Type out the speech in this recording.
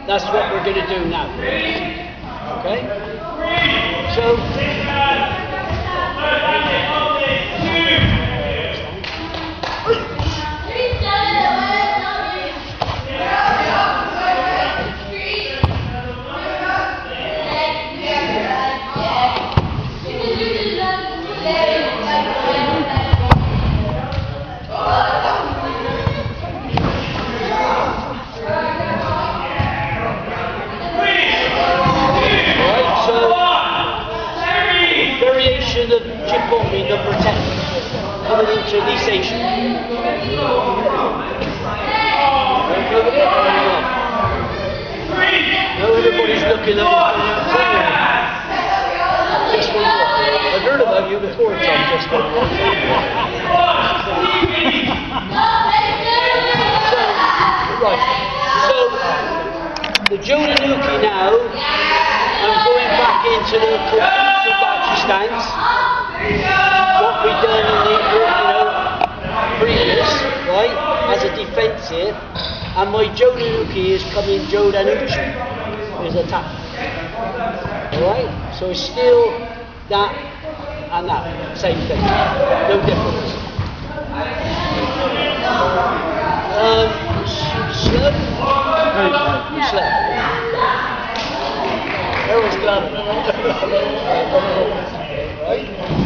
That's what we're going to do now. Okay? So, variation of Jippomi number 10 coming into Niseishi. Okay with it? No, everybody's looking at me. Just one more. I've heard about you before, Tom. Just one more. So, the Jodanuki now, I'm going back into the Kokusubachi stance. What we've done in the previous, right, as a defense here. And my Jodanuki is coming Jodanuchi, is attack. Alright? So it's still that and that, same thing. No difference. Slow? Yeah. Slow. Everyone's got it. Right?